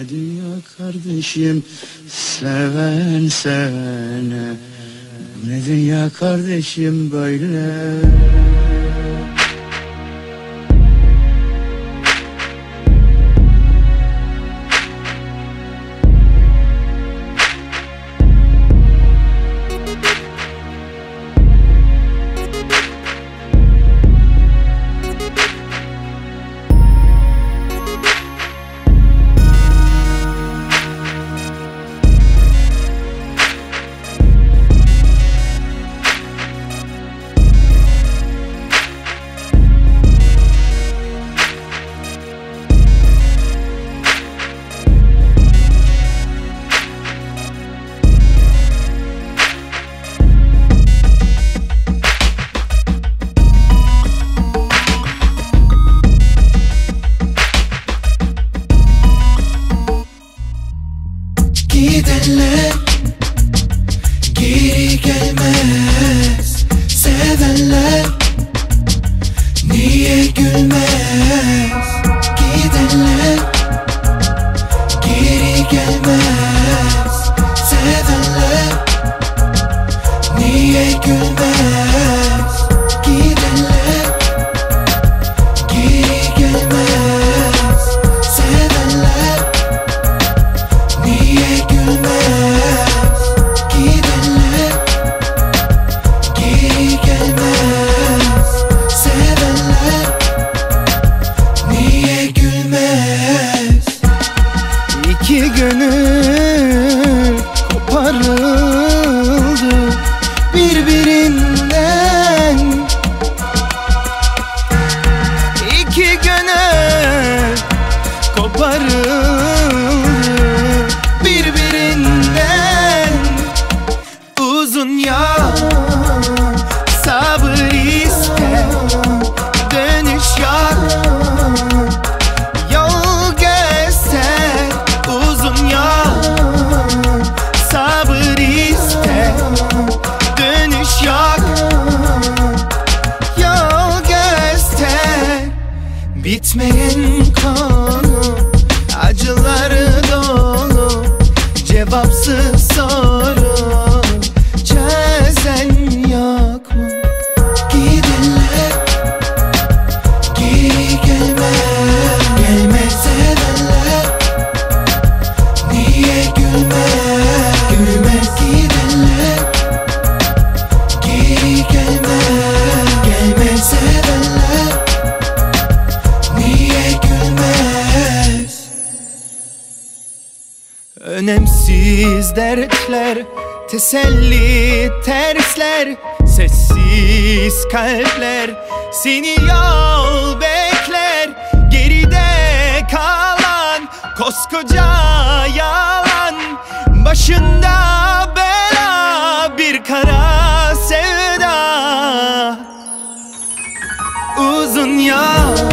ne dünya kardeşim, seven sevene. Bu ne dünya kardeşim böyle. Gidenler geri gelmez, sevenler niye gülmez? Gidenler geri gelmez, sevenler niye gülmez? Gidenler geri gelmez, sevenler niye gülmez? Gidenler geri gelmez, sevenler niye gülmez? İki gönül koparıldı birbirinden. İki gönül koparıldı birbirinden. Uzun yol, sabır iste, dönüş yok. Yol göster, uzun yol, sabır iste, dönüş yok. Yol göster, bitmeyen konu, acıları dolu, cevapsız soru, çözen yok mu? Gidenler geri gelmez, gelmez sevenler niye gülmez? Gülmez gidenler geri gelmez, gelmez sevenler niye gülmez? Önemsiz dertler, teselli tersler, sessiz kalpler seni yol bekler. Geride kalan koskoca yalan, başında bela, bir kara sevda. Uzun yol,